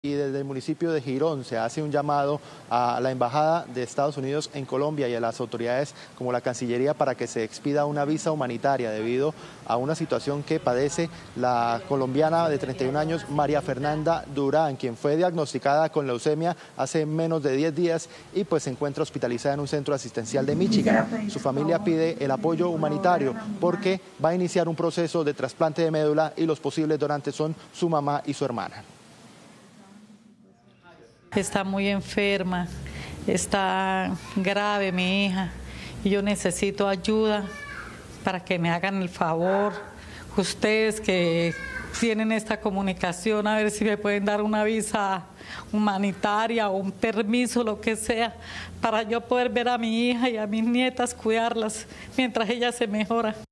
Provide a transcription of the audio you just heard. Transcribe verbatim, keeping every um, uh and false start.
Y desde el municipio de Girón se hace un llamado a la Embajada de Estados Unidos en Colombia y a las autoridades como la Cancillería para que se expida una visa humanitaria debido a una situación que padece la colombiana de treinta y un años, María Fernanda Durán, quien fue diagnosticada con leucemia hace menos de diez días y pues se encuentra hospitalizada en un centro asistencial de Michigan. Su familia pide el apoyo humanitario porque va a iniciar un proceso de trasplante de médula y los posibles donantes son su mamá y su hermana. Está muy enferma, está grave mi hija y yo necesito ayuda para que me hagan el favor. Ustedes que tienen esta comunicación, a ver si me pueden dar una visa humanitaria o un permiso, lo que sea, para yo poder ver a mi hija y a mis nietas, cuidarlas mientras ella se mejora.